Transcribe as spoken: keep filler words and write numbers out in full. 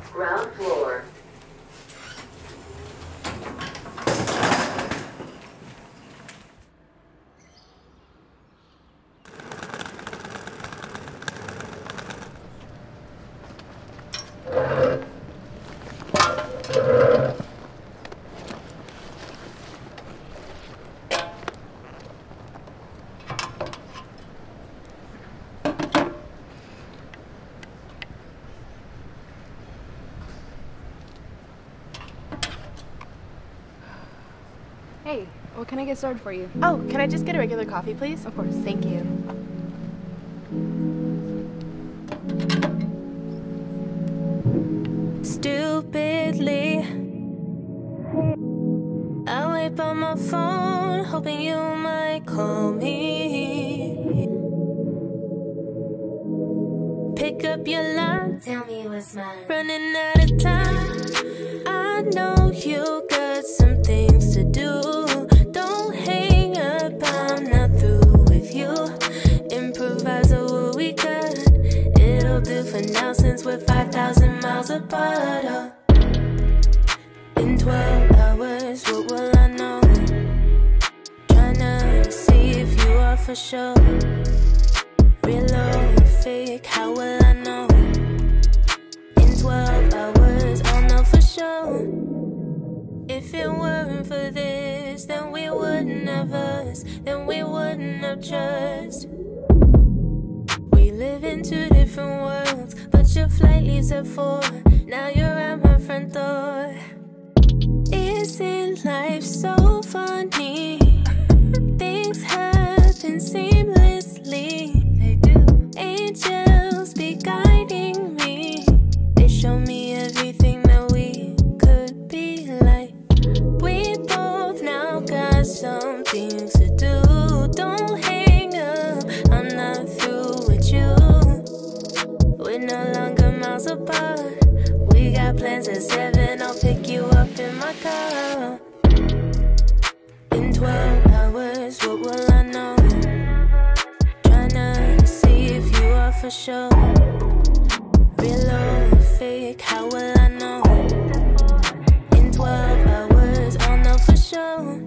Ground floor. Hey, what can I get started for you? Oh, can I just get a regular coffee, please? Of course. Thank you. Stupidly, I wait on my phone, hoping you might call me. Pick up your line, tell me what's mine. Running out of time. I know you got some things to do. Don't hang up, I'm not through with you. Improvise what we got. It'll do for now since we're five thousand miles apart. Oh. In twelve hours, what will I know? Tryna see if you are for sure. Real or fake, how will I know? In twelve hours, I'll know for sure. If it weren't for this, then we wouldn't have us. Then we wouldn't have trust. We live in two different worlds, but your flight leaves at four. Now you're at my front door. Isn't life so funny? Things happen seamlessly. They do. Angels be guiding me. They show me everything that we could be like. We both now got some things to do. Don't hang up, I'm not through with you. We're no longer miles apart. We got plans at seven, I'll pick you up in my car. In twelve hours, what will I know? Tryna see if you are for sure. Real or fake, how will I know? In twelve hours, I'll know for sure.